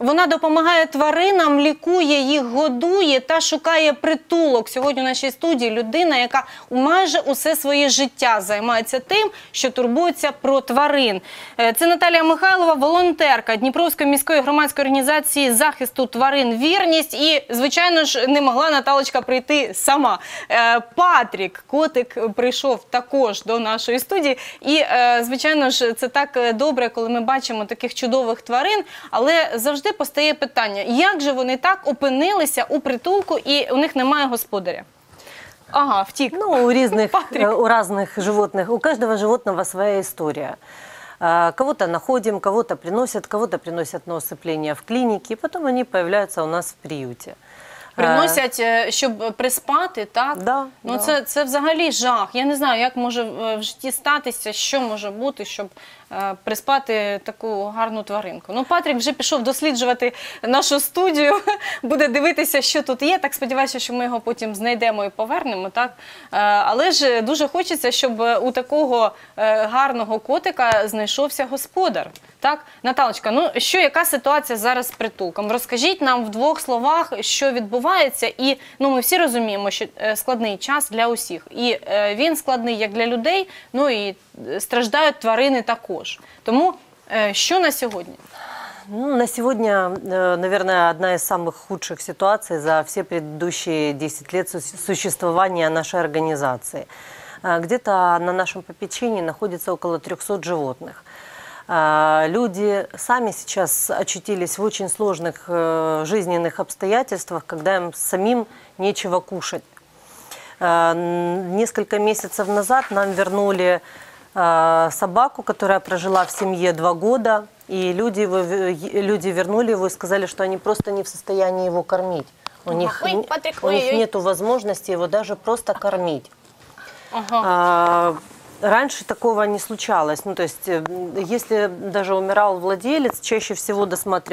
Вона допомагає тваринам, лікує їх, годує та шукає притулок. Сьогодні в нашій студії людина, яка майже усе своє життя займається тим, що турбується про тварин. Це Наталія Михайлова, волонтерка Дніпровської міської громадської організації захисту тварин «Вірність». І, звичайно ж, не могла Наталочка прийти сама. Патрік, котик, прийшов також до нашої студії. І, звичайно ж, це так добре, коли ми бачимо таких чудових тварин, але завжди постає питання, як же вони так опинилися у притулку і у них немає господаря? Ага, втік. Ну, у разных животных, у каждого животного своя история. Кого-то находим, кого-то приносят на усыпление в клинике, и потом они появляются у нас в приюте. Приносять, щоб приспати, так? Да, ну, да. Це взагалі жах. Я не знаю, як може в житті статися, що може бути, щоб приспати таку гарну тваринку. Ну, Патрік вже пішов досліджувати нашу студію, буде дивитися, що тут є. Так сподіваюся, що ми його потім знайдемо і повернемо, так? Але ж дуже хочеться, щоб у такого гарного котика знайшовся господар. Так, Наталочка, ну що, яка ситуація зараз з притулком? Розкажіть нам в двох словах, що відбувається. І ну, ми всі розуміємо, що складний час для усіх. І він складний як для людей, ну і страждають тварини також. Тому що на сьогодні? Ну, на сегодня, наверное, одна из самых худших ситуаций за все предыдущие 10 лет существования нашей организации. Где-то на нашем попечении находится около 300 животных. Люди сами сейчас очутились в очень сложных жизненных обстоятельствах, когда им самим нечего кушать. Несколько месяцев назад нам вернули собаку, которая прожила в семье 2 года, и люди вернули его и сказали, что они просто не в состоянии его кормить. У них нет возможности его даже просто кормить. Ага. Раньше такого не случалось. Ну, то есть, если даже умирал владелец, чаще всего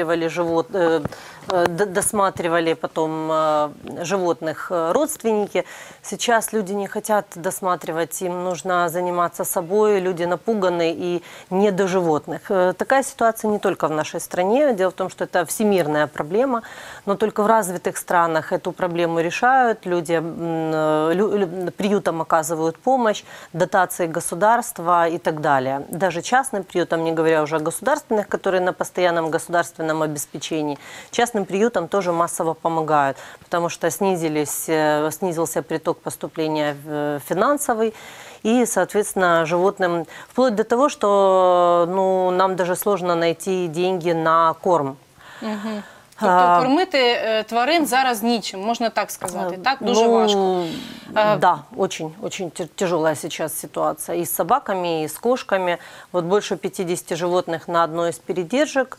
досматривали потом животных родственники. Сейчас люди не хотят досматривать, им нужно заниматься собой, люди напуганы и не до животных. Такая ситуация не только в нашей стране. Дело в том, что это всемирная проблема, но только в развитых странах эту проблему решают. Люди приютам оказывают помощь, дотации государства и так далее. Даже частным приютам, не говоря уже о государственных, которые на постоянном государственном обеспечении, частным приютам тоже массово помогают, потому что снизился приток поступления финансовый, и, соответственно, животным, вплоть до того, что ну, нам даже сложно найти деньги на корм. Угу. Тобто кормити тварин зараз нічим, можна так сказати, так? Дуже важко. Да, очень тяжелая сейчас ситуация и с собаками, и с кошками. Вот больше 50 животных на одной из передержек.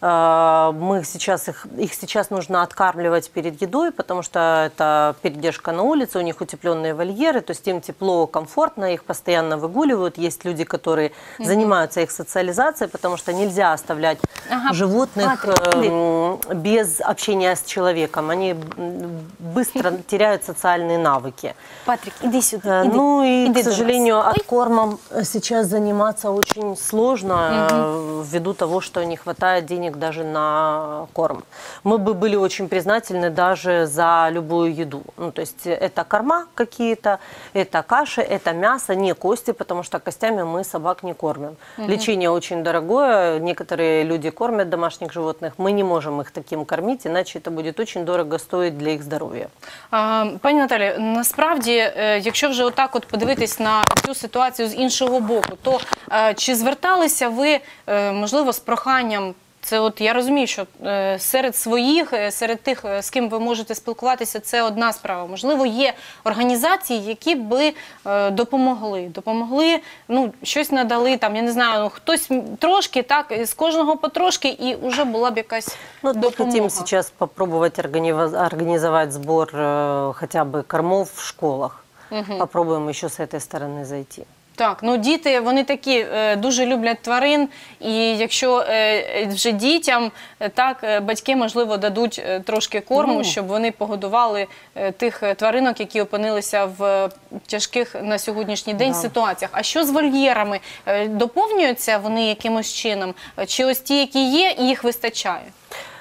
Их сейчас нужно откармливать перед едой, потому что это передержка на улице, у них утепленные вольеры, то есть им тепло, комфортно, их постоянно выгуливают. Есть люди, которые занимаются их социализацией, потому что нельзя оставлять животных без общения с человеком. Они быстро теряют социальные навыки. Патрик, иди сюда. Ну и, к сожалению, откормом сейчас заниматься очень сложно, ввиду того, что не хватает денег даже на корм. Мы бы были очень признательны даже за любую еду. Ну, то есть это корма какие-то, это каши, это мясо, не кости, потому что костями мы собак не кормим. Лечение очень дорогое, некоторые люди кормят домашних животных, мы не можем их таким кормить, иначе это будет очень дорого стоить для их здоров'я. Пані Наталі, насправді, якщо вже отак от подивитись на цю ситуацію з іншого боку, то чи зверталися ви, можливо, з проханням? Це от я розумію, що серед своїх, серед тих, з ким ви можете спілкуватися, це одна справа. Можливо, є організації, які би допомогли, ну, щось надали, там, я не знаю, ну, хтось трошки, так, з кожного потрошки, і вже була б якась допомога. Мы хотим сейчас попробовать организовать сбор хотя бы кормов в школах. Попробуем еще с этой стороны зайти. Так, ну діти, вони такі, дуже люблять тварин, і якщо вже дітям, так, батьки, можливо, дадуть трошки корму, щоб вони погодували тих тваринок, які опинилися в тяжких на сьогоднішній день ситуаціях. А що з вольєрами? Доповнюються вони якимось чином? Чи ось ті, які є, їх вистачає?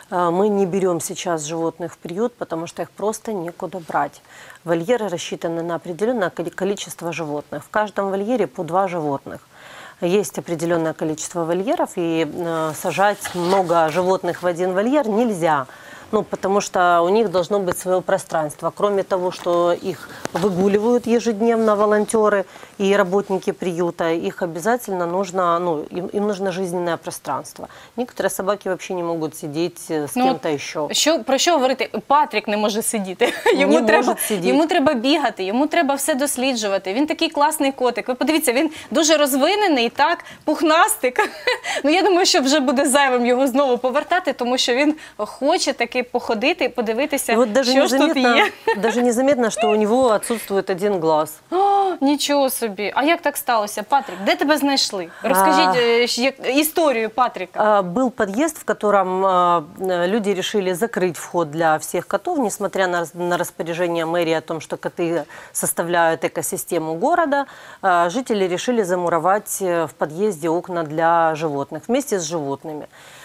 Мы не берем сейчас животных в приют, потому что их просто некуда брать. Вольеры рассчитаны на определенное количество животных. В каждом вольере по 2 животных. Есть определенное количество вольеров, и сажать много животных в один вольер нельзя. Ну, потому что у них должно быть свое пространство. Кроме того, что их выгуливают ежедневно волонтеры и работники приюта, их обязательно нужно, ну, им нужно жизненное пространство. Некоторые собаки вообще не могут сидеть с кем-то еще. Про що говорити? Патрік не може сидіти. Йому треба бігати, йому треба все досліджувати. Він такий класний котик. Ви подивіться, він дуже розвинений, так, пухнастик. Ну, я думаю, що вже буде зайвим його знову повертати, тому що він хоче таки походити, подивитися, вот що ж тут є. Даже незаметно, что у него отсутствует один глаз. О, нічого собі. А як так сталося, Патрік? Де тебе знайшли? Розкажіть історію Патріка. Был подъезд, в котором люди решили закрыть вход для всех котов, несмотря на распоряжение мэрии о том, что коты составляют экосистему города. Жители решили замуровать в подъезде окна для животных вместе с животными.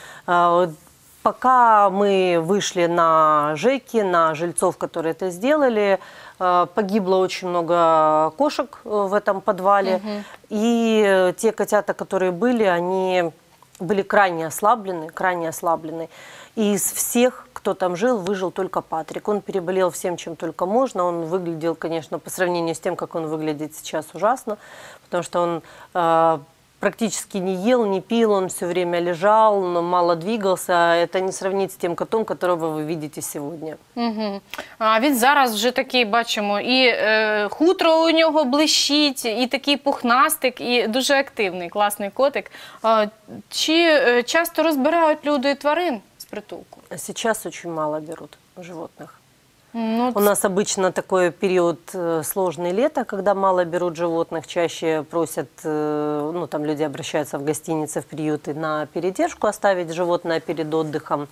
Пока мы вышли на ЖЭКи, на жильцов, которые это сделали, погибло очень много кошек в этом подвале. И те котята, которые были, они были крайне ослаблены. И из всех, кто там жил, выжил только Патрик. Он переболел всем, чем только можно. Он выглядел, конечно, по сравнению с тем, как он выглядит сейчас, ужасно. Потому что он практически не ел, не пил, он все время лежал, но мало двигался. Это не сравнить с тем котом, которого вы видите сегодня. А він зараз вже такий, бачимо, і хутро у нього блищить, і такий пухнастик, і дуже активний, класний котик. Чи часто розбирають люди тварин з притулку? Сейчас очень мало берут животных. Ну, У нас обычно такой период сложный лето, когда мало берут животных, чаще просят, ну там люди обращаются в гостиницы, в приюты на передержку оставить животное перед отдыхом.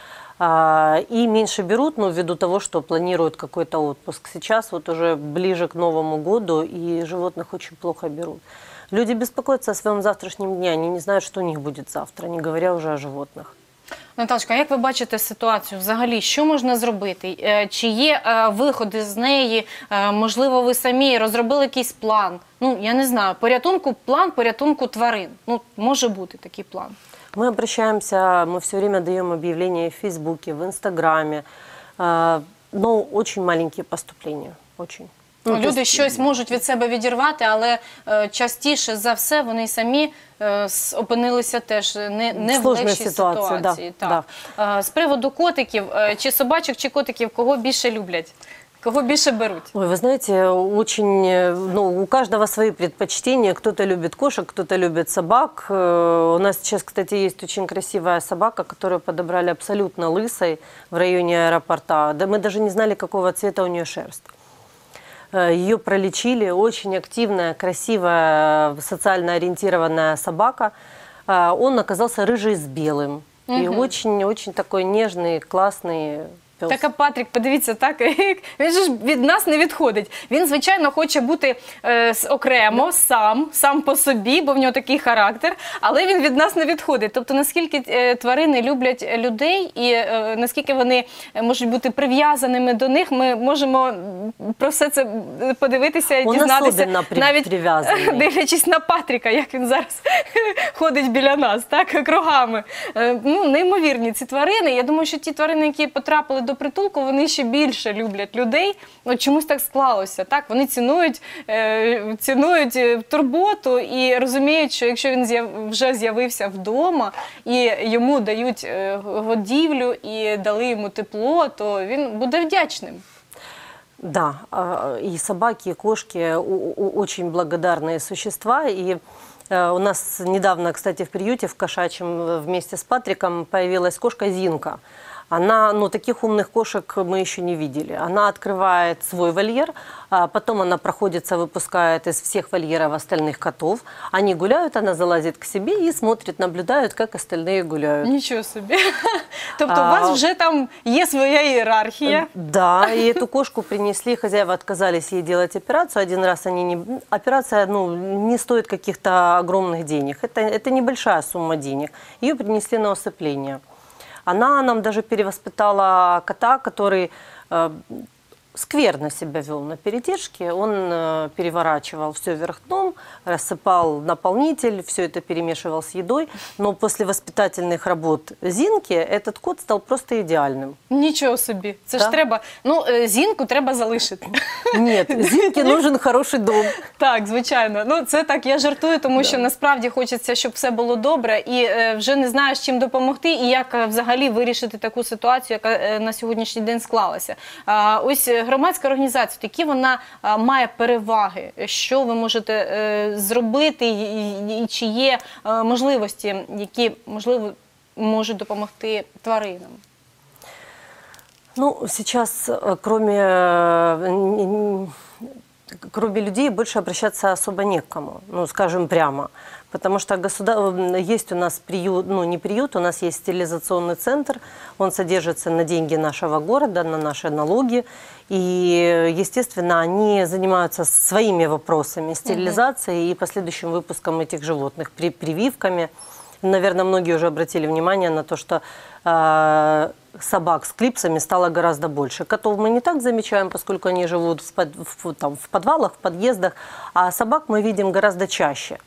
И меньше берут, ну, ввиду того, что планируют какой-то отпуск. Сейчас вот уже ближе к Новому году, и животных очень плохо берут. Люди беспокоятся о своем завтрашнем дне, они не знают, что у них будет завтра, не говоря уже о животных. Наталочка, як ви бачите ситуацію взагалі? Що можна зробити? Чи є виходи з неї? Можливо, ви самі розробили якийсь план? Ну, я не знаю, план порятунку тварин. Ну, може бути такий план. Мы обращаемся, мы все время даем объявления в Фейсбуке, в Инстаграме, но очень маленькие поступления, очень. Ну, люди щось можуть від себе відірвати, але частіше за все вони самі опинилися теж не в легшій ситуації. Да. З приводу котиків, чи собачок, чи котиків, кого більше люблять? Кого більше беруть? Ой, вы знаете, очень, ну, у каждого свои предпочтения. Кто-то любит кошек, кто-то любит собак. У нас сейчас, кстати, есть очень красивая собака, которую подобрали абсолютно лысой в районе аэропорта. Да мы даже не знали, какого цвета у нее шерсть. Ее пролечили, очень активная, красивая, социально ориентированная собака. Он оказался рыжий с белым. И очень-очень такой нежный, классный пес. Так, а Патрік, подивіться, так, він же ж від нас не відходить. Він, звичайно, хоче бути окремо, сам по собі, бо в нього такий характер, але він від нас не відходить. Тобто, наскільки тварини люблять людей і наскільки вони можуть бути прив'язаними до них, ми можемо про все це подивитися і дізнатися, навіть дивлячись на Патріка, як він зараз ходить біля нас, так, кругами. Ну, неймовірні ці тварини. Я думаю, що ті тварини, які потрапили до притулку, вони ще більше люблять людей. От чомусь так склалося. Так? Вони цінують турботу і розуміють, що якщо він вже з'явився вдома і йому дають годівлю і дали йому тепло, то він буде вдячним. Да, и собаки, и кошки очень благодарные существа. И у нас недавно, кстати, в приюте в кошачьем вместе с Патриком появилась кошка Зинка. Она, ну, таких умных кошек мы еще не видели. Она открывает свой вольер, а потом она проходится, выпускает из всех вольеров остальных котов. Они гуляют, она залазит к себе и смотрит, наблюдает, как остальные гуляют. Нічого собі. Тобто у вас вже там є своя ієрархія. Да, и эту кошку принесли, хозяева отказались ей делать операцию. Один раз они не... Операция, ну, не стоит каких-то огромных денег. Это небольшая сумма денег. Ее принесли на усыпление. Она нам даже перевоспитала кота, который скверно себя вел на передержке. Он переворачивал все вверх дном, рассыпал наполнитель, все это перемешивал с едой. Но после воспитательных работ Зинки этот кот стал просто идеальным. Нічого собі. Це ж Да. треба, ну, Зінку треба залишити. Нет, Зинке нужен хороший дом. Так, звичайно. Ну, це так, я жартую, тому що насправді хочеться, щоб все було добре, і вже не знаєш, чим допомогти, і як взагалі вирішити таку ситуацію, яка на сьогоднішній день склалася. Ось громадська організація, які вона має переваги, що ви можете зробити, і чи є можливості, які, можливо, можуть допомогти тваринам? Ну, сейчас, кроме людей, больше обращаться особо не к кому, ну, скажем прямо. Потому что есть у нас приют, ну, не приют, у нас есть стерилизационный центр, он содержится на деньги нашего города, на наши налоги. И, естественно, они занимаются своими вопросами стерилизации и последующим выпуском этих животных, прививками. Наверное, многие уже обратили внимание на то, что собак с клипсами стало гораздо больше. Котов мы не так замечаем, поскольку они живут в подвалах, в подъездах, а собак мы видим гораздо чаще.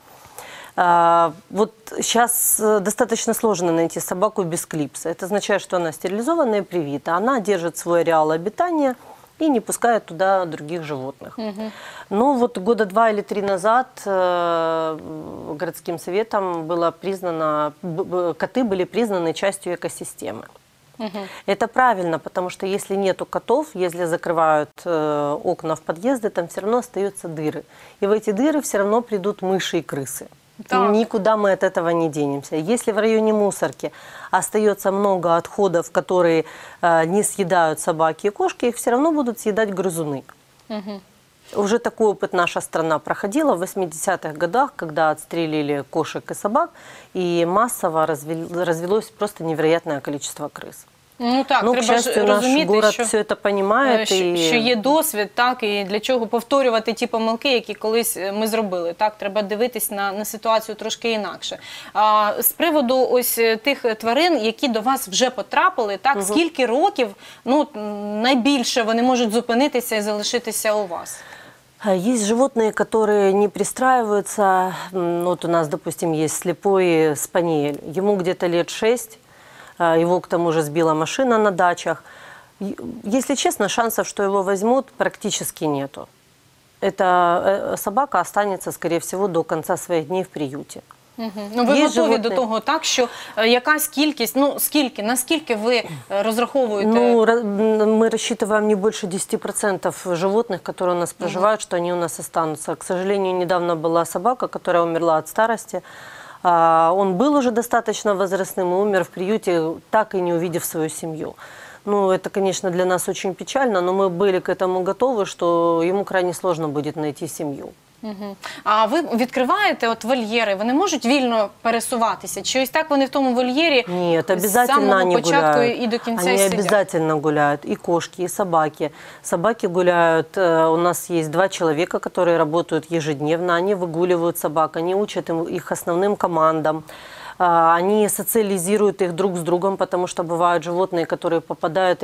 Вот сейчас достаточно сложно найти собаку без клипса. Это означает, что она стерилизованная и привита. Она держит свой ареал обитания и не пускает туда других животных. Но вот года 2 или 3 назад городским советом было признано, коты были признаны частью экосистемы. Это правильно, потому что если нету котов, если закрывают окна в подъезды, там все равно остаются дыры. И в эти дыры все равно придут мыши и крысы. Так. Никуда мы от этого не денемся. Если в районе мусорки остается много отходов, которые не съедают собаки и кошки, их все равно будут съедать грызуны. Уже такой опыт наша страна проходила в 80-х годах, когда отстрелили кошек и собак, и массово развелось просто невероятное количество крыс. Ну так, Ну, к треба счастью, ж наш розуміти, город що, все это понимает. що є досвід, так, і для чого повторювати ті помилки, які колись ми зробили. Так, треба дивитись на ситуацію трошки інакше. З приводу ось тих тварин, які до вас вже потрапили, так, скільки років, ну, найбільше вони можуть зупинитися і залишитися у вас? Есть животные, которые не пристраиваются. Вот у нас, допустим, есть слепой спаниель. Ему где-то лет 6. Его, к тому же, сбила машина на дачах. Если честно, шансов, что его возьмут, практически нету. Эта собака останется, скорее всего, до конца своих дней в приюте. Ну, ви Є готові до животні. того, так, що якась кількість, ну, наскільки ви розраховуєте? Ну, мы рассчитываем не больше 10% животных, которые у нас проживают, что они у нас останутся. К сожалению, недавно была собака, которая умерла от старости. Он был уже достаточно возрастным и умер в приюте, так и не увидев свою семью. Ну, это, конечно, для нас очень печально, но мы были к этому готовы, что ему крайне сложно будет найти семью. А ви відкриваєте от вольєри, вони можуть вільно пересуватися? Чи ось так вони в тому вольєрі Нет, з обязательно самого они початку гуляют. і до кінця Они сидять? обязательно гуляют. И кошки, и собаки. Собаки гуляют. У нас есть 2 человека, которые работают ежедневно. Они выгуливают собак, они учат их основным командам. Они социализируют их друг с другом, потому что бывают животные, которые попадают и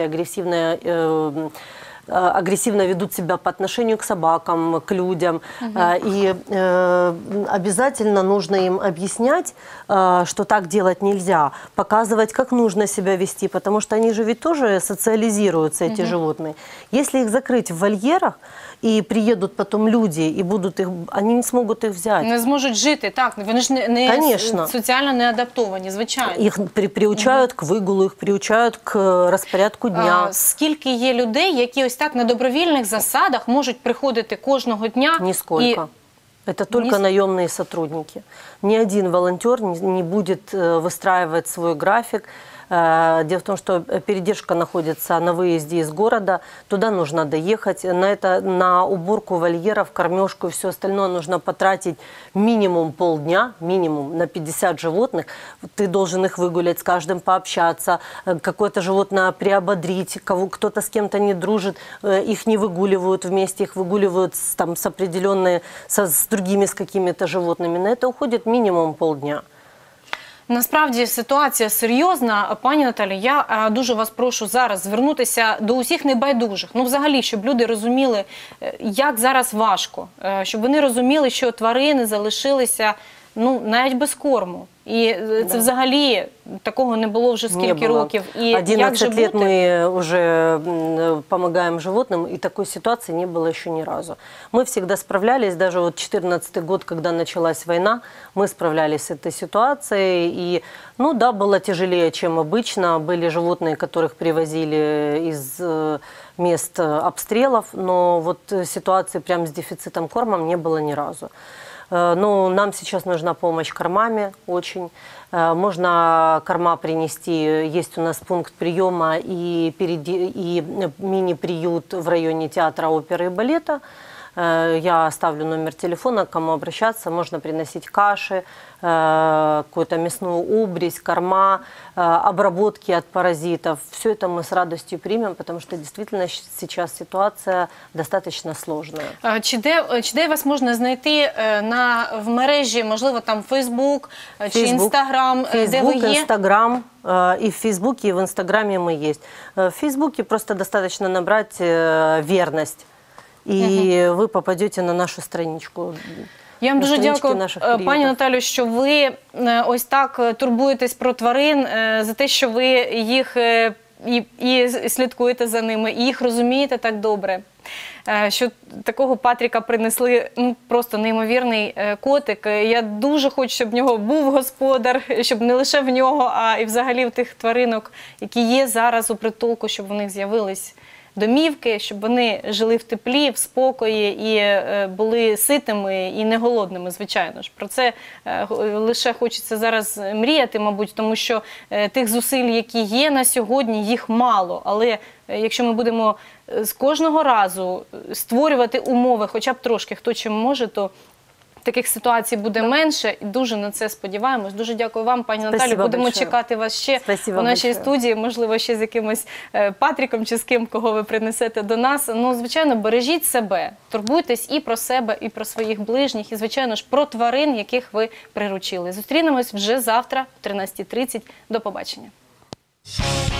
агрессивно ведут себя по отношению к собакам, к людям. И обязательно нужно им объяснять, что так делать нельзя, показывать, как нужно себя вести, потому что они же ведь тоже социализируются, эти животные. Если их закрыть в вольерах, и приедут потом люди, и будут их, они не смогут их взять. Не зможуть жити, так, вони ж не Конечно. соціально не адаптовані, звичайно. Их приучают к выгулу, их приучают к распорядку дня. Скільки є людей, які ось так на добровільних засадах можуть приходити кожного дня? Нисколько. Это только наемные сотрудники. Ни один волонтер не будет выстраивать свой график. Дело в том, что передержка находится на выезде из города, туда нужно доехать. На уборку вольеров, кормежку и все остальное нужно потратить минимум полдня, минимум на 50 животных. Ты должен их выгулять, с каждым пообщаться, какое-то животное приободрить, кто-то с кем-то не дружит, их не выгуливают вместе, их выгуливают с другими, с какими-то животными. На это уходит минимум полдня. Насправді ситуація серйозна. Пані Наталі, я дуже вас прошу зараз звернутися до усіх небайдужих. Ну, взагалі, щоб люди розуміли, як зараз важко. Щоб вони розуміли, що тварини залишилися, ну, навіть без корму. І це взагалі такого не було вже скільки років. І 11 лет мы уже помогаем животным, и такой ситуации не было еще ни разу. Мы всегда справлялись, даже вот 2014 год, когда началась война, мы справлялись с этой ситуацией. И, ну да, было тяжелее, чем обычно. Были животные, которых привозили из мест обстрелов, но вот ситуации прям с дефицитом корма не было ни разу. Но нам сейчас нужна помощь кормами очень. Можно корма принести. Есть у нас пункт приема и мини-приют в районе театра, оперы и балета. Я оставлю номер телефона, к кому обращаться. Можно приносить каши, какую-то мясную убрись, корма, обработки от паразитов. Все это мы с радостью примем, потому что действительно сейчас ситуация достаточно сложная. Чи де вас можна знайти в мережі, можливо, там Фейсбук чи Інстаграм, де ви є? Инстаграм. И в Фейсбуке, и в Инстаграме мы есть. В Фейсбуке просто достаточно набрать «Верность». І ви попадете на нашу страничку. Я вам дуже дякую, пані Наталю, що ви ось так турбуєтесь про тварин, за те, що ви їх і слідкуєте за ними, і їх розумієте так добре. Що такого Патріка принесли, ну, просто неймовірний котик. Я дуже хочу, щоб в нього був господар, щоб не лише в нього, а і взагалі в тих тваринок, які є зараз у притулку, щоб в них з'явились домівки, щоб вони жили в теплі, в спокої і були ситими і не голодними, звичайно ж. Про це лише хочеться зараз мріяти, мабуть, тому що тих зусиль, які є на сьогодні, їх мало. Але якщо ми будемо з кожного разу створювати умови, хоча б трошки, хто чим може, то таких ситуацій буде менше, і дуже на це сподіваємось. Дуже дякую вам, пані Наталю. Будемо чекати вас ще у нашій студії, можливо, ще з якимось Патріком чи з ким, кого ви принесете до нас. Ну, звичайно, бережіть себе, турбуйтесь і про себе, і про своїх ближніх, і, звичайно ж, про тварин, яких ви приручили. Зустрінемось вже завтра, о 13:30. До побачення.